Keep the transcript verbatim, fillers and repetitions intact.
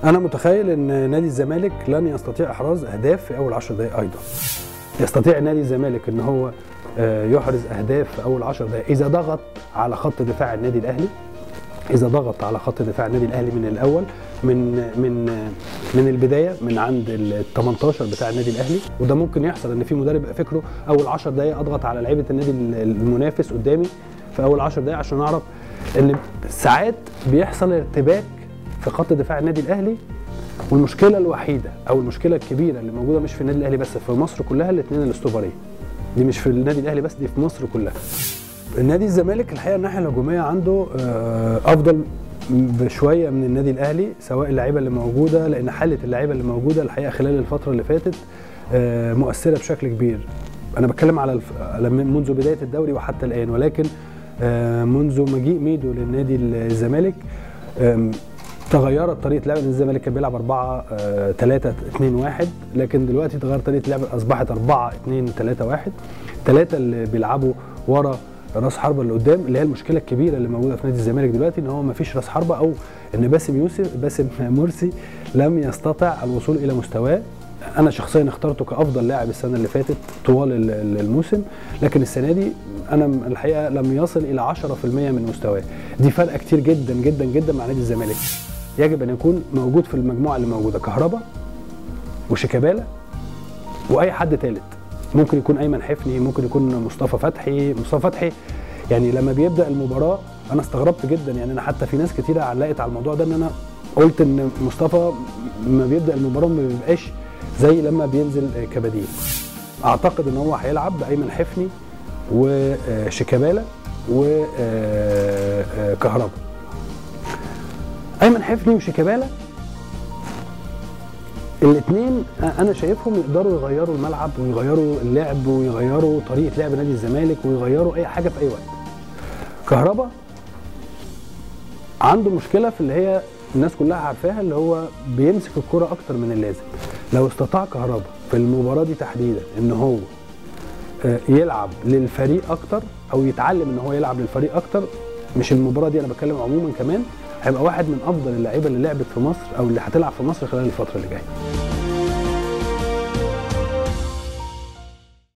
أنا متخيل إن نادي الزمالك لن يستطيع إحراز أهداف في أول عشر دقائق أيضا. يستطيع نادي الزمالك إن هو يحرز أهداف في أول عشر دقائق إذا ضغط على خط دفاع النادي الأهلي، إذا ضغط على خط دفاع النادي الأهلي من الأول، من من من البداية، من عند ال تمنتاشر بتاع النادي الأهلي. وده ممكن يحصل إن في مدرب يبقى فكره أول عشر دقائق أضغط على لعيبة النادي المنافس قدامي في أول عشر دقائق، عشان أعرف إن ساعات بيحصل ارتباك في خط دفاع النادي الأهلي. والمشكلة الوحيدة أو المشكلة الكبيرة اللي موجودة مش في النادي الأهلي بس، في مصر كلها، الاثنين الاستوبرية. دي مش في النادي الأهلي بس، دي في مصر كلها. النادي الزمالك الحقيقة الناحية الهجومية عنده أفضل بشوية من النادي الأهلي، سواء اللعيبة اللي موجودة، لأن حالة اللعيبة اللي موجودة الحقيقة خلال الفترة اللي فاتت مؤثرة بشكل كبير. أنا بتكلم على منذ بداية الدوري وحتى الآن، ولكن منذ مجيء ميدو للنادي الزمالك تغيرت طريقه لعب. الزمالك كان بيلعب أربعة ثلاثة اثنين واحد، لكن دلوقتي تغير طريقه اللعب، اصبحت أربعة اثنين ثلاثة واحد. ثلاثه اللي بيلعبوا ورا راس حربه اللي قدام، اللي هي المشكله الكبيره اللي موجوده في نادي الزمالك دلوقتي، ان هو ما فيش راس حربه، او ان باسم يوسف باسم مرسي لم يستطع الوصول الى مستواه. انا شخصيا اخترته كافضل لاعب السنه اللي فاتت طوال الموسم، لكن السنه دي انا الحقيقه لم يصل الى عشرة في المية من مستواه. دي فرق كتير جدا جدا جدا مع نادي الزمالك. يجب ان يكون موجود في المجموعه اللي موجوده كهربا وشيكابالا واي حد ثالث، ممكن يكون ايمن حفني، ممكن يكون مصطفى فتحي. مصطفى فتحي يعني لما بيبدا المباراه انا استغربت جدا، يعني انا حتى في ناس كتيره علقت على الموضوع ده، ان انا قلت ان مصطفى لما بيبدا المباراه ما بيبقاش زي لما بينزل كبديل. اعتقد ان هو هيلعب بايمن حفني وشيكابالا وكهربا. ايمن حفني وشيكابالا الاثنين انا شايفهم يقدروا يغيروا الملعب ويغيروا اللعب ويغيروا طريقه لعب نادي الزمالك ويغيروا اي حاجه في اي وقت. كهربا عنده مشكله في اللي هي الناس كلها عارفاها، اللي هو بيمسك الكره اكتر من اللازم. لو استطاع كهربا في المباراه دي تحديدا ان هو يلعب للفريق اكتر، او يتعلم ان هو يلعب للفريق اكتر، مش المباراه دي، انا بتكلم عموما كمان، هيبقى واحد من افضل اللعيبه اللي لعبت في مصر او اللي هتلعب في مصر خلال الفتره اللي جايه.